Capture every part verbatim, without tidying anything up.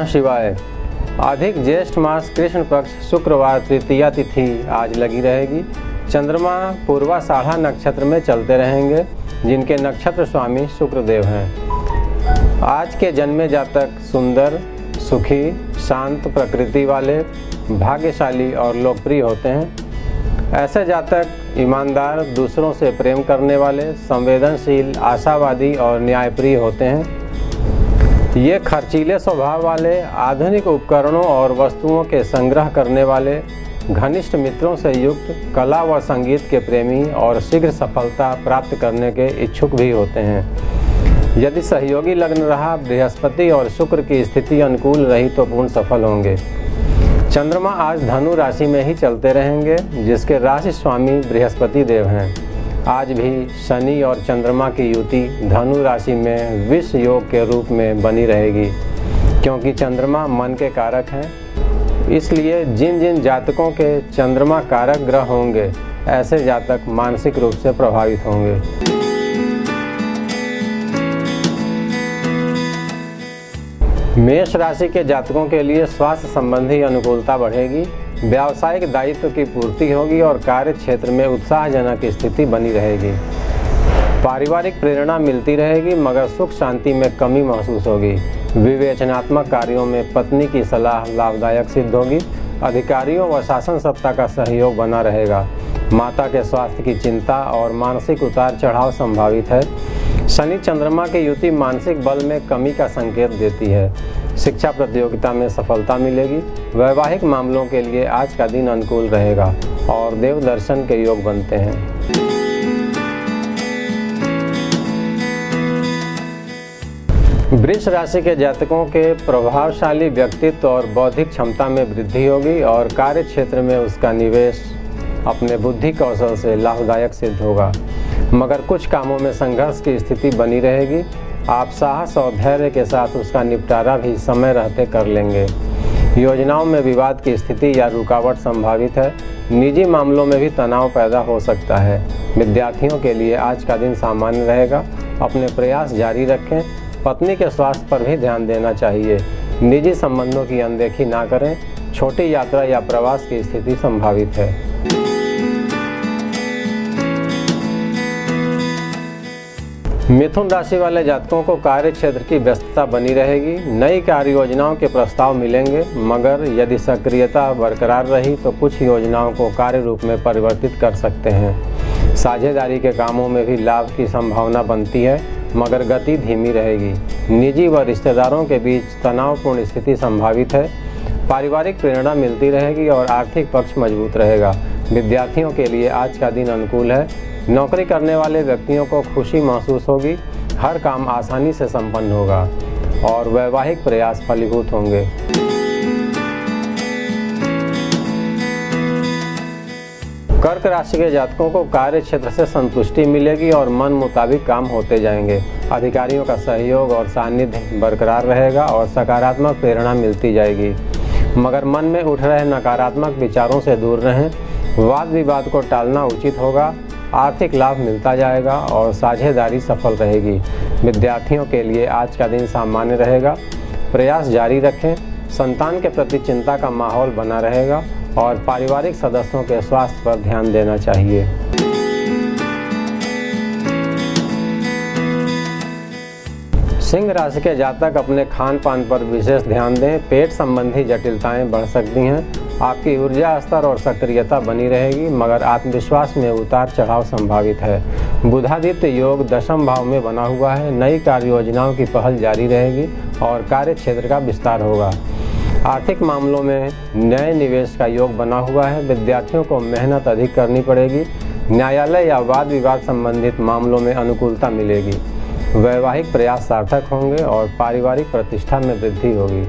शिवाय। अधिक ज्येष्ठ मास कृष्ण पक्ष शुक्रवार तृतीया तिथि आज लगी रहेगी। चंद्रमा पूर्वाषाढ़ा नक्षत्र में चलते रहेंगे, जिनके नक्षत्र स्वामी शुक्रदेव हैं। आज के जन्मे जातक सुंदर, सुखी, शांत प्रकृति वाले, भाग्यशाली और लोकप्रिय होते हैं। ऐसे जातक ईमानदार, दूसरों से प्रेम करने वाले, संवेदनशील, आशावादी और न्यायप्रिय होते हैं। ये खर्चीले स्वभाव वाले, आधुनिक उपकरणों और वस्तुओं के संग्रह करने वाले, घनिष्ठ मित्रों से युक्त, कला व संगीत के प्रेमी और शीघ्र सफलता प्राप्त करने के इच्छुक भी होते हैं। यदि सहयोगी लग्न रहा, बृहस्पति और शुक्र की स्थिति अनुकूल रही तो पूर्ण सफल होंगे। चंद्रमा आज धनु राशि में ही चलते रहेंगे, जिसके राशि स्वामी बृहस्पति देव हैं। आज भी शनि और चंद्रमा की युति धनु राशि में विष योग के रूप में बनी रहेगी। क्योंकि चंद्रमा मन के कारक हैं, इसलिए जिन जिन जातकों के चंद्रमा कारक ग्रह होंगे, ऐसे जातक मानसिक रूप से प्रभावित होंगे। मेष राशि के जातकों के लिए स्वास्थ्य संबंधी अनुकूलता बढ़ेगी, व्यावसायिक दायित्व की पूर्ति होगी और कार्य क्षेत्र में उत्साहजनक स्थिति बनी रहेगी। पारिवारिक प्रेरणा मिलती रहेगी, मगर सुख शांति में कमी महसूस होगी। विवेचनात्मक कार्यों में पत्नी की सलाह लाभदायक सिद्ध होगी। अधिकारियों व शासन सत्ता का सहयोग बना रहेगा। माता के स्वास्थ्य की चिंता और मानसिक उतार चढ़ाव संभावित है। शनि चंद्रमा की युति मानसिक बल में कमी का संकेत देती है। शिक्षा प्रतियोगिता में सफलता मिलेगी। वैवाहिक मामलों के लिए आज का दिन अनुकूल रहेगा और देव दर्शन के योग बनते हैं। वृष राशि के जातकों के प्रभावशाली व्यक्तित्व और बौद्धिक क्षमता में वृद्धि होगी और कार्य क्षेत्र में उसका निवेश अपने बुद्धि कौशल से लाभदायक सिद्ध होगा, मगर कुछ कामों में संघर्ष की स्थिति बनी रहेगी। आप साहस और धैर्य के साथ उसका निपटारा भी समय रहते कर लेंगे। योजनाओं में विवाद की स्थिति या रुकावट संभावित है। निजी मामलों में भी तनाव पैदा हो सकता है। विद्यार्थियों के लिए आज का दिन सामान्य रहेगा। अपने प्रयास जारी रखें। पत्नी के स्वास्थ्य पर भी ध्यान देना चाहिए। निजी संबंधों की अनदेखी ना करें। छोटी यात्रा या प्रवास की स्थिति संभावित है। मिथुन राशि वाले जातकों को कार्य क्षेत्र की व्यस्तता बनी रहेगी। नई कार्य योजनाओं के प्रस्ताव मिलेंगे, मगर यदि सक्रियता बरकरार रही तो कुछ योजनाओं को कार्य रूप में परिवर्तित कर सकते हैं। साझेदारी के कामों में भी लाभ की संभावना बनती है, मगर गति धीमी रहेगी। निजी व रिश्तेदारों के बीच तनावपूर्ण स्थिति संभावित है। पारिवारिक प्रेरणा मिलती रहेगी और आर्थिक पक्ष मजबूत रहेगा। विद्यार्थियों के लिए आज का दिन अनुकूल है। नौकरी करने वाले व्यक्तियों को खुशी महसूस होगी। हर काम आसानी से संपन्न होगा और वैवाहिक प्रयास फलीभूत होंगे। कर्क राशि के जातकों को कार्य क्षेत्र से संतुष्टि मिलेगी और मन मुताबिक काम होते जाएंगे। अधिकारियों का सहयोग और सानिध्य बरकरार रहेगा और सकारात्मक प्रेरणा मिलती जाएगी, मगर मन में उठ रहे नकारात्मक विचारों से दूर रहें। वाद विवाद को टालना उचित होगा। आर्थिक लाभ मिलता जाएगा और साझेदारी सफल रहेगी। विद्यार्थियों के लिए आज का दिन सामान्य रहेगा। प्रयास जारी रखें। संतान के प्रति चिंता का माहौल बना रहेगा और पारिवारिक सदस्यों के स्वास्थ्य पर ध्यान देना चाहिए। सिंह राशि के जातक अपने खान पान पर विशेष ध्यान दें। पेट संबंधी जटिलताएं बढ़ सकती हैं। आपकी ऊर्जा स्तर और सक्रियता बनी रहेगी, मगर आत्मविश्वास में उतार चढ़ाव संभावित है। बुधादित्य योग दशम भाव में बना हुआ है। नई कार्य योजनाओं की पहल जारी रहेगी और कार्य क्षेत्र का विस्तार होगा। आर्थिक मामलों में नए निवेश का योग बना हुआ है। विद्यार्थियों को मेहनत अधिक करनी पड़ेगी। न्यायालय या वाद विवाद संबंधित मामलों में अनुकूलता मिलेगी। वैवाहिक प्रयास सार्थक होंगे और पारिवारिक प्रतिष्ठा में वृद्धि होगी।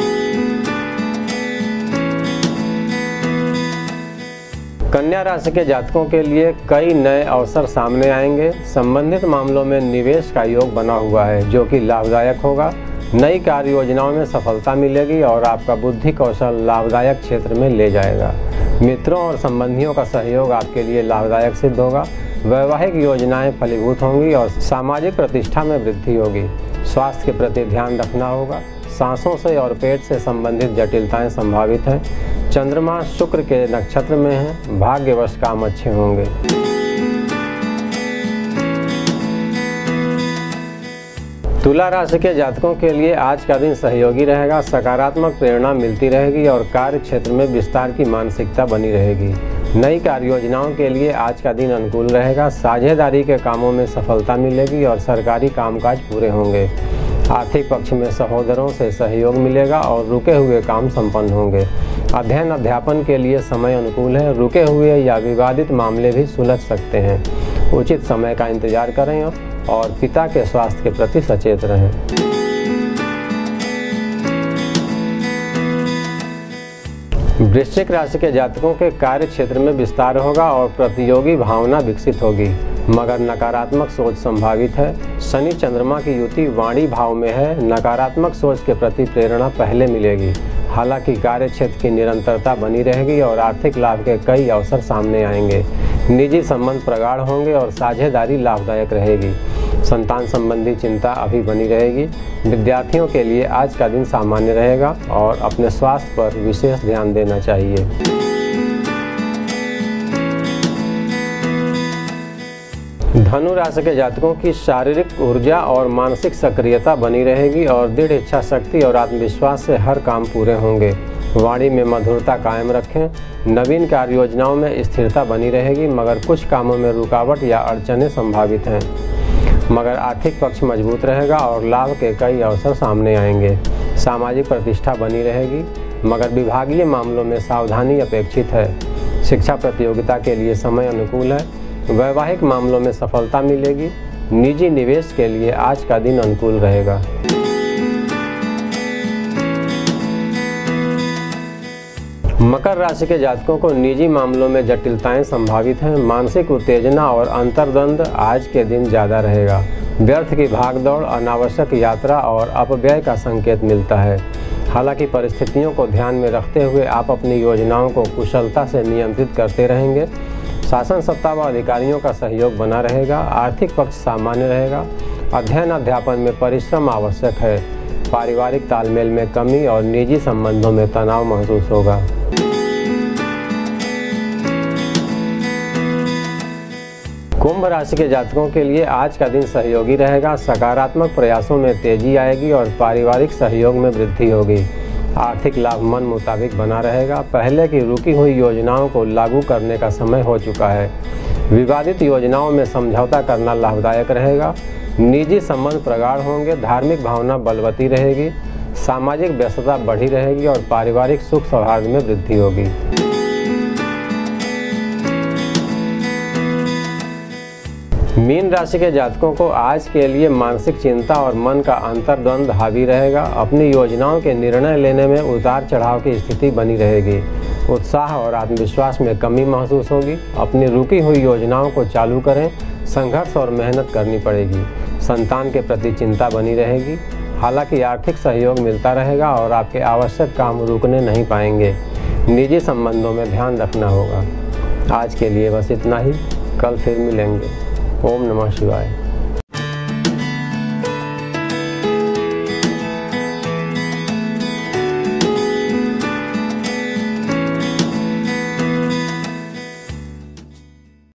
कन्या राशि के जातकों के लिए कई नए अवसर सामने आएंगे। संबंधित मामलों में निवेश का योग बना हुआ है, जो कि लाभदायक होगा। नई कार्य योजनाओं में सफलता मिलेगी और आपका बुद्धि कौशल लाभदायक क्षेत्र में ले जाएगा। मित्रों और संबंधियों का सहयोग आपके लिए लाभदायक सिद्ध होगा। वैवाहिक योजनाएं फलीभूत होंगी और सामाजिक प्रतिष्ठा में वृद्धि होगी। स्वास्थ्य के प्रति ध्यान रखना होगा। सांसों से और पेट से संबंधित जटिलताएं संभावित हैं। चंद्रमा शुक्र के नक्षत्र में है, भाग्यवश काम अच्छे होंगे। तुला राशि के जातकों के लिए आज का दिन सहयोगी रहेगा। सकारात्मक प्रेरणा मिलती रहेगी और कार्य क्षेत्र में विस्तार की मानसिकता बनी रहेगी। नई कार्य योजनाओं के लिए आज का दिन अनुकूल रहेगा। साझेदारी के कामों में सफलता मिलेगी और सरकारी कामकाज पूरे होंगे। आर्थिक पक्ष में सहोदरों से सहयोग मिलेगा और रुके हुए काम संपन्न होंगे। अध्ययन अध्यापन के लिए समय अनुकूल है। रुके हुए या विवादित मामले भी सुलझ सकते हैं। उचित समय का इंतजार करें और पिता के स्वास्थ्य के प्रति सचेत रहें। वृश्चिक राशि के जातकों के कार्य क्षेत्र में विस्तार होगा और प्रतियोगी भावना विकसित होगी, मगर नकारात्मक सोच संभावित है। शनि चंद्रमा की युति वाणी भाव में है। नकारात्मक सोच के प्रति प्रेरणा पहले मिलेगी। हालांकि कार्य क्षेत्र की निरंतरता बनी रहेगी और आर्थिक लाभ के कई अवसर सामने आएंगे। निजी संबंध प्रगाढ़ होंगे और साझेदारी लाभदायक रहेगी। संतान संबंधी चिंता अभी बनी रहेगी। विद्यार्थियों के लिए आज का दिन सामान्य रहेगा और अपने स्वास्थ्य पर विशेष ध्यान देना चाहिए। धनु राशि के जातकों की शारीरिक ऊर्जा और मानसिक सक्रियता बनी रहेगी और दृढ़ इच्छा शक्ति और आत्मविश्वास से हर काम पूरे होंगे। वाणी में मधुरता कायम रखें। नवीन कार्य योजनाओं में स्थिरता बनी रहेगी, मगर कुछ कामों में रुकावट या अड़चनें संभावित हैं। मगर आर्थिक पक्ष मजबूत रहेगा और लाभ के कई अवसर सामने आएंगे। सामाजिक प्रतिष्ठा बनी रहेगी, मगर विभागीय मामलों में सावधानी अपेक्षित है। शिक्षा प्रतियोगिता के लिए समय अनुकूल है। वैवाहिक मामलों में सफलता मिलेगी। निजी निवेश के लिए आज का दिन अनुकूल रहेगा। मकर राशि के जातकों को निजी मामलों में जटिलताएं संभावित हैं। मानसिक उत्तेजना और अंतर्द्वंद आज के दिन ज़्यादा रहेगा। व्यर्थ की भागदौड़, अनावश्यक यात्रा और अपव्यय का संकेत मिलता है। हालांकि परिस्थितियों को ध्यान में रखते हुए आप अपनी योजनाओं को कुशलता से नियंत्रित करते रहेंगे। शासन सत्ता व अधिकारियों का सहयोग बना रहेगा। आर्थिक पक्ष सामान्य रहेगा। अध्ययन अध्यापन में परिश्रम आवश्यक है। पारिवारिक तालमेल में कमी और निजी संबंधों में तनाव महसूस होगा। कुंभ राशि के जातकों के लिए आज का दिन सहयोगी रहेगा। सकारात्मक प्रयासों में तेजी आएगी और पारिवारिक सहयोग में वृद्धि होगी। आर्थिक लाभ मन मुताबिक बना रहेगा। पहले की रुकी हुई योजनाओं को लागू करने का समय हो चुका है। विवादित योजनाओं में समझौता करना लाभदायक रहेगा। निजी संबंध प्रगाढ़ होंगे। धार्मिक भावना बलवती रहेगी। सामाजिक व्यस्तता बढ़ी रहेगी और पारिवारिक सुख सौहार्द में वृद्धि होगी। मीन राशि के जातकों को आज के लिए मानसिक चिंता और मन का अंतर्द्वंद हावी रहेगा। अपनी योजनाओं के निर्णय लेने में उतार चढ़ाव की स्थिति बनी रहेगी। उत्साह और आत्मविश्वास में कमी महसूस होगी। अपनी रुकी हुई योजनाओं को चालू करें। संघर्ष और मेहनत करनी पड़ेगी। संतान के प्रति चिंता बनी रहेगी। हालांकि आर्थिक सहयोग मिलता रहेगा और आपके आवश्यक काम रुकने नहीं पाएंगे। निजी संबंधों में ध्यान रखना होगा। आज के लिए बस इतना ही। कल फिर मिलेंगे। ओम नमः शिवाय।